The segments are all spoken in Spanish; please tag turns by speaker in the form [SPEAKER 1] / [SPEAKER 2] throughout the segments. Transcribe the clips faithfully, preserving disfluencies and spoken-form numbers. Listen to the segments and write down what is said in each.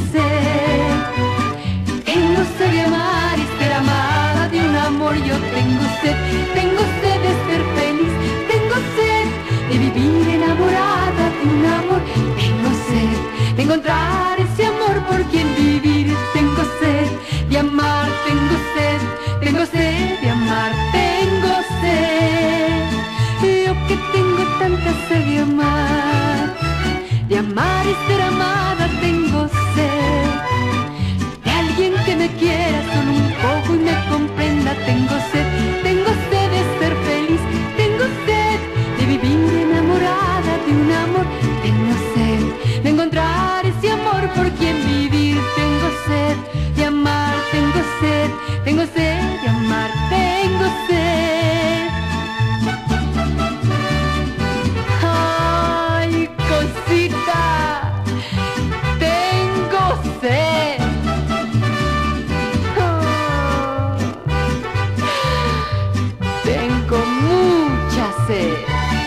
[SPEAKER 1] sed. Tengo sed de amar y ser amada de un amor. Yo tengo sed, tengo sed de ser feliz. Tengo sed de vivir enamorada de un amor. Tengo sed de encontrar ese amor por quien vivir. Tengo sed de amar, tengo sed, tengo sed de amar, tengo sed. Yo que tengo tanta sed de amar, de amar y ser amada, tengo sed. De alguien que me quiera solo un poco y me comprenda, tengo sed, tengo sed de ser feliz. Tengo sed de vivir enamorada de un amor. Tengo sed de encontrar ese amor por quien vivir. Tengo sed de amar, tengo sed, tengo sed de amar, tengo sed. Ay, cosita, tengo sed. Oh, tengo mucha sed.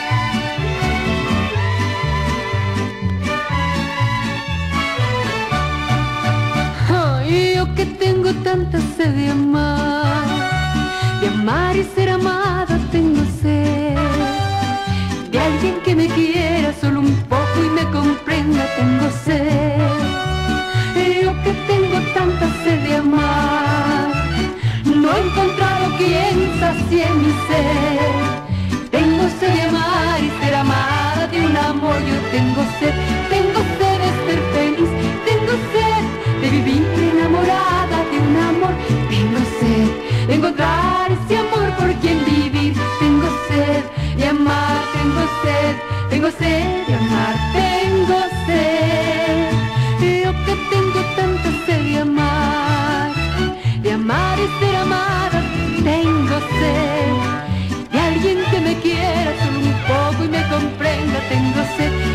[SPEAKER 1] Ay, yo que tengo tanta sed de amar, de amar y ser amada, tengo sed. De alguien que me quiera solo un poco y me comprenda, tengo sed. Yo que tengo tanta sed de amar, no he encontrado quien sacie mi sed. Tengo sed de amar y ser amada de un amor. Yo tengo sed, tengo sed de ser feliz. Tengo sed de vivir enamorada de un amor. Tengo sed de encontrar ese amor por quien vivir. Tengo sed de amar, tengo sed, tengo sed de amar, tengo sed. Yo que tengo tanta sed de amar, de amar y ser amada, tengo sed. De alguien que me quiera solo un poco y me comprenda, tengo sed.